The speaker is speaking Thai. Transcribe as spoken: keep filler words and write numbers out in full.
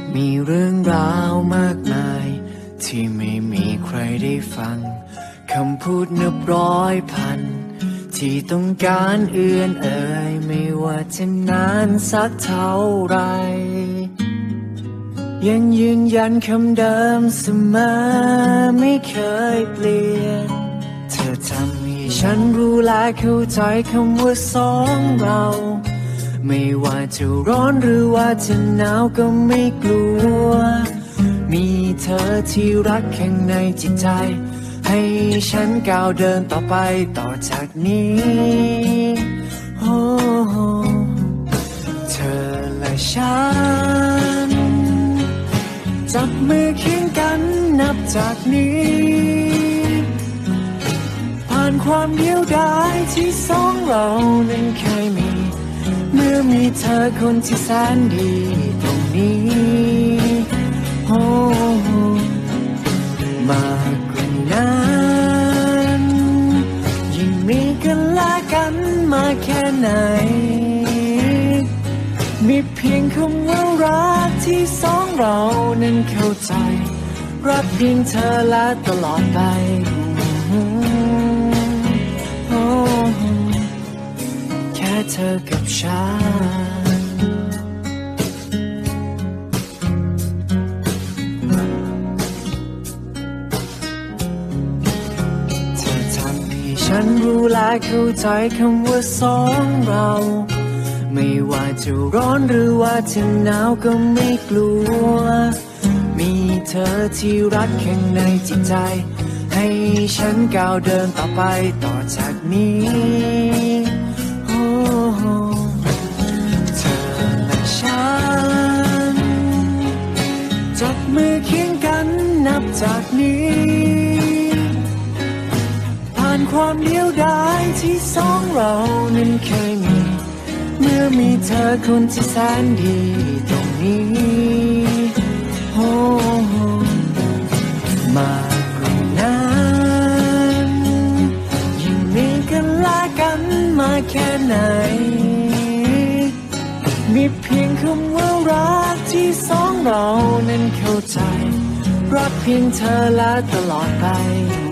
มีเรื่องราวมากมายที่ไม่มีใครได้ฟังคำพูดนับร้อยพันที่ต้องการเอื้อนเอ่ยไม่ว่าจะนานสักเท่าไรยังยืนยันคำเดิมเสมอไม่เคยเปลี่ยนเธอทำให้ฉันรู้และเข้าใจคำว่าสองเราไม่ว่าจะร้อนหรือว่าจะหนาวก็ไม่กลัวมีเธอที่รักข้างในจิตใจให้ฉันก้าวเดินต่อไปต่อจากนี้โอ้เธอและฉันจับมือเคียงกันนับจากนี้ผ่านความเดียวดายที่สองเรานั้นเคยมีเมื่อมีเธอคนที่แสนดีตรงนี้โอ้มากกว่านั้นยิ่งมีกันและกันมาแค่ไหนมีเพียงคำว่ารักที่สองเรานั้นเข้าใจรักเพียงเธอและตลอดไปโอ้แค่เธอกับฉันเธอทำให้ฉันรู้และเข้าใจคำว่าสองเราไม่ว่าจะร้อนหรือว่าจะหนาวก็ไม่กลัวมีเธอที่รักข้างในจิตใจให้ฉันก้าวเดินต่อไปต่อจากนี้โอ้เธอและฉันจับมือเคียงกันนับจากนี้ผ่านความเดียวดายที่สองเรานั้นเคยมีเมื่อมีเธอคนที่แสนดีตรงนี้โอ้มากกว่านั้นยิ่งมีกันและกันมาแค่ไหนมีเพียงคำว่ารักที่สองเรานั้นเข้าใจรักเพียงเธอและตลอดไป